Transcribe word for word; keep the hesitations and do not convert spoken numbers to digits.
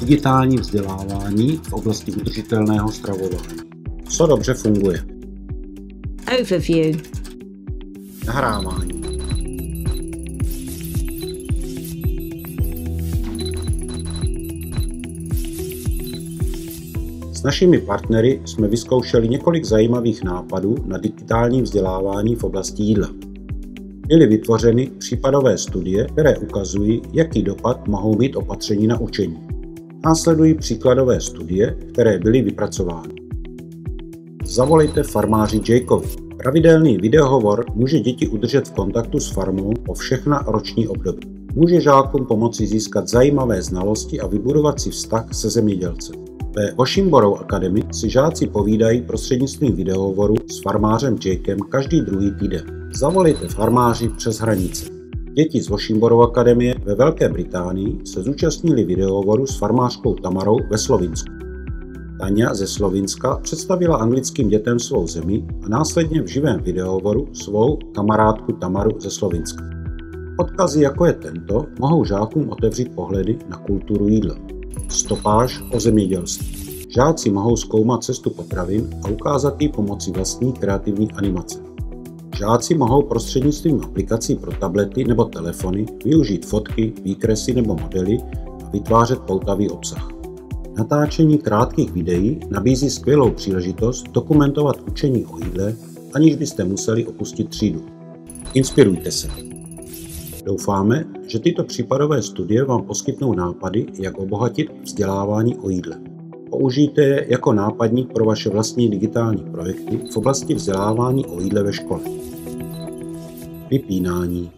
digitální vzdělávání v oblasti udržitelného stravování. Co dobře funguje? Overview. Nahrávání. S našimi partnery jsme vyzkoušeli několik zajímavých nápadů na digitální vzdělávání v oblasti jídla. Byly vytvořeny případové studie, které ukazují, jaký dopad mohou mít opatření na učení. Následují příkladové studie, které byly vypracovány. Zavolejte farmáři Jakeovi. Pravidelný videohovor může děti udržet v kontaktu s farmou po všechna roční období. Může žákům pomoci získat zajímavé znalosti a vybudovat si vztah se zemědělcem. Ve Washington Academy si žáci povídají prostřednictvím videohovoru s farmářem Jakem každý druhý týden. Zavolejte farmáři přes hranice. Děti z Washington Akademie ve Velké Británii se zúčastnili videohovoru s farmářkou Tamarou ve Slovinsku. Tania ze Slovinska představila anglickým dětem svou zemi a následně v živém videohovoru svou kamarádku Tamaru ze Slovinska. Odkazy jako je tento mohou žákům otevřít pohledy na kulturu jídla. Stopáž o zemědělství. Žáci mohou zkoumat cestu potravin a ukázat jí pomocí vlastní kreativní animace. Žáci mohou prostřednictvím aplikací pro tablety nebo telefony využít fotky, výkresy nebo modely a vytvářet poutavý obsah. Natáčení krátkých videí nabízí skvělou příležitost dokumentovat učení o jídle, aniž byste museli opustit třídu. Inspirujte se. Doufáme, že tyto případové studie vám poskytnou nápady, jak obohatit vzdělávání o jídle. Použijte je jako nápadník pro vaše vlastní digitální projekty v oblasti vzdělávání o jídle ve škole. Vypínání.